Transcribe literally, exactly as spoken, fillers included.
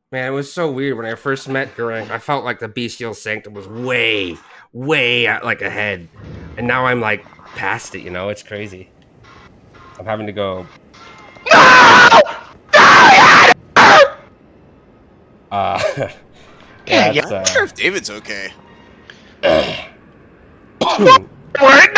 Man, it was so weird when I first met Gurang. I felt like the bestial sanctum was way, way uh, like ahead, and now I'm like past it. You know, it's crazy. I'm having to go. No! No! Uh, Yeah, yeah, yeah. it's I'm not sure uh. if David's okay. We're